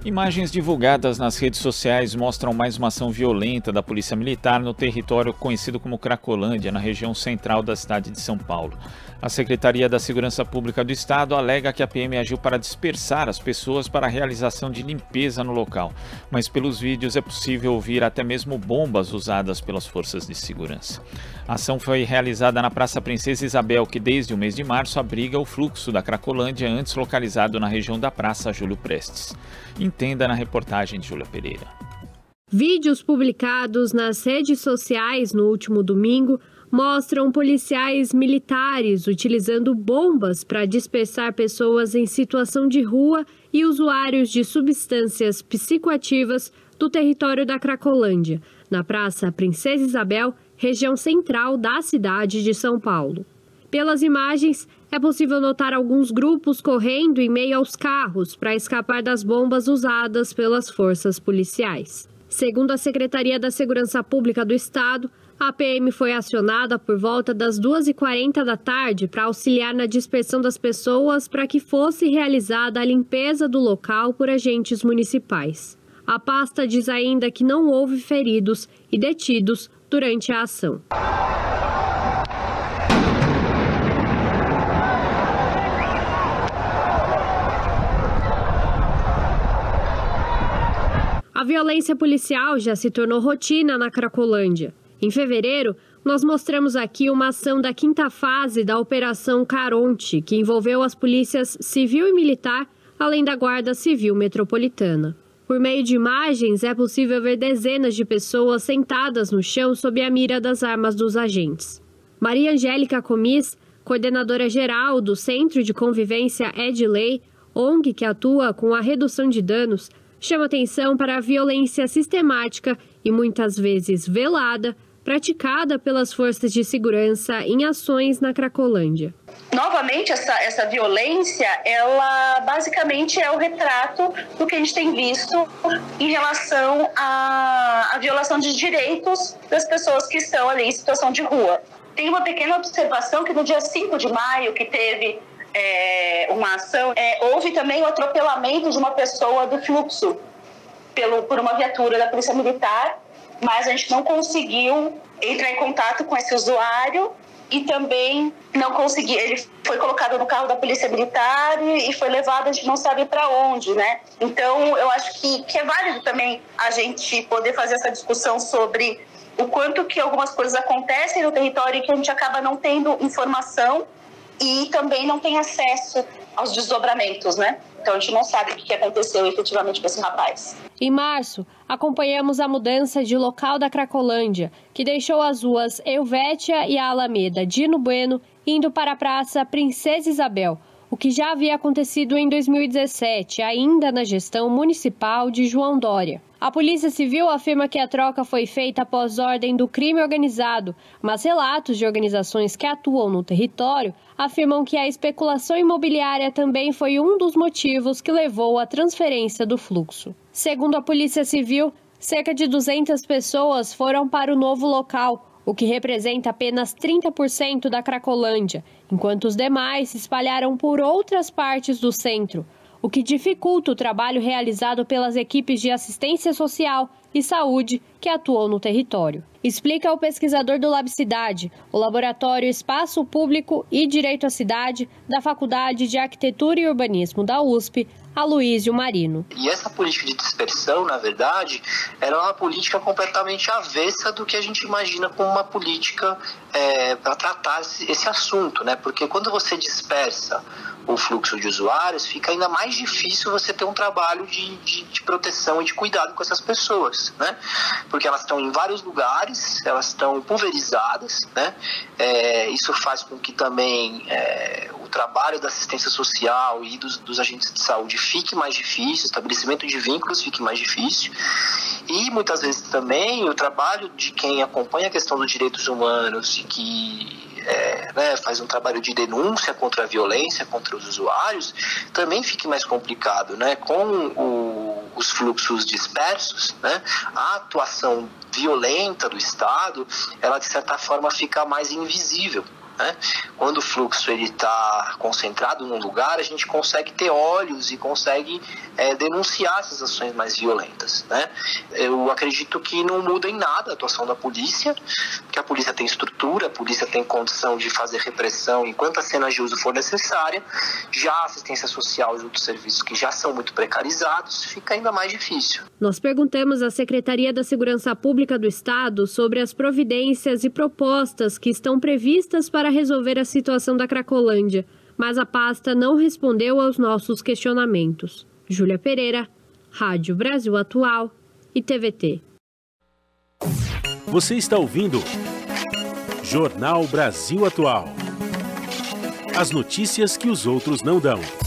Imagens divulgadas nas redes sociais mostram mais uma ação violenta da Polícia Militar no território conhecido como Cracolândia, na região central da cidade de São Paulo. A Secretaria da Segurança Pública do Estado alega que a PM agiu para dispersar as pessoas para a realização de limpeza no local, mas pelos vídeos é possível ouvir até mesmo bombas usadas pelas forças de segurança. A ação foi realizada na Praça Princesa Isabel, que desde o mês de março abriga o fluxo da Cracolândia, antes localizado na região da Praça Júlio Prestes. Entenda na reportagem de Júlia Pereira. Vídeos publicados nas redes sociais no último domingo mostram policiais militares utilizando bombas para dispersar pessoas em situação de rua e usuários de substâncias psicoativas do território da Cracolândia, na Praça Princesa Isabel, região central da cidade de São Paulo. Pelas imagens, é possível notar alguns grupos correndo em meio aos carros para escapar das bombas usadas pelas forças policiais. Segundo a Secretaria da Segurança Pública do Estado, a PM foi acionada por volta das 2h40 da tarde para auxiliar na dispersão das pessoas para que fosse realizada a limpeza do local por agentes municipais. A pasta diz ainda que não houve feridos e detidos durante a ação. A violência policial já se tornou rotina na Cracolândia. Em fevereiro, nós mostramos aqui uma ação da 5ª fase da Operação Caronte, que envolveu as polícias civil e militar, além da Guarda Civil Metropolitana. Por meio de imagens, é possível ver dezenas de pessoas sentadas no chão sob a mira das armas dos agentes. Maria Angélica Comis, coordenadora geral do Centro de Convivência Edley, ONG que atua com a redução de danos, chama atenção para a violência sistemática e muitas vezes velada praticada pelas forças de segurança em ações na Cracolândia. Novamente, essa violência, ela basicamente é o retrato do que a gente tem visto em relação à violação de direitos das pessoas que estão ali em situação de rua. Tem uma pequena observação que no dia 5 de maio, que teve uma ação, houve também o atropelamento de uma pessoa do fluxo por uma viatura da Polícia Militar, mas a gente não conseguiu entrar em contato com esse usuário e também não conseguiu. Ele foi colocado no carro da Polícia Militar e foi levado, a gente não sabe para onde, né? Então, eu acho que é válido também a gente poder fazer essa discussão sobre o quanto que algumas coisas acontecem no território e que a gente acaba não tendo informação e também não tem acesso aos desdobramentos, né? Então a gente não sabe o que aconteceu efetivamente com esse rapaz. Em março, acompanhamos a mudança de local da Cracolândia, que deixou as ruas Helvétia e a Alameda Dino Bueno indo para a Praça Princesa Isabel, o que já havia acontecido em 2017, ainda na gestão municipal de João Dória. A Polícia Civil afirma que a troca foi feita após ordem do crime organizado, mas relatos de organizações que atuam no território afirmam que a especulação imobiliária também foi um dos motivos que levou à transferência do fluxo. Segundo a Polícia Civil, cerca de 200 pessoas foram para o novo local, o que representa apenas 30% da Cracolândia, enquanto os demais se espalharam por outras partes do centro, o que dificulta o trabalho realizado pelas equipes de assistência social e saúde que atuam no território. Explica o pesquisador do LabCidade, o Laboratório Espaço Público e Direito à Cidade da Faculdade de Arquitetura e Urbanismo da USP, Aloísio Marino. E essa política de dispersão, na verdade, era uma política completamente avessa do que a gente imagina como uma política para tratar esse assunto, né? Porque quando você dispersa o fluxo de usuários, fica ainda mais difícil você ter um trabalho de proteção e de cuidado com essas pessoas, né? Porque elas estão em vários lugares, elas estão pulverizadas, né? Isso faz com que também o trabalho da assistência social e dos agentes de saúde fique mais difícil, o estabelecimento de vínculos fique mais difícil, e muitas vezes também o trabalho de quem acompanha a questão dos direitos humanos e que faz um trabalho de denúncia contra a violência, contra os usuários, também fique mais complicado, né? Com os fluxos dispersos, né? A atuação violenta do Estado, ela de certa forma fica mais invisível, né? Quando o fluxo está concentrado num lugar, a gente consegue ter olhos e consegue denunciar essas ações mais violentas, né? Eu acredito que não muda em nada a atuação da polícia, que a polícia tem estrutura, a polícia tem condição de fazer repressão enquanto a cena de uso for necessária. Já a assistência social e outros serviços que já são muito precarizados, fica ainda mais difícil. Nós perguntamos à Secretaria da Segurança Pública do Estado sobre as providências e propostas que estão previstas para resolver a situação da Cracolândia, mas a pasta não respondeu aos nossos questionamentos. Júlia Pereira, Rádio Brasil Atual e TVT. Você está ouvindo Jornal Brasil Atual. As notícias que os outros não dão.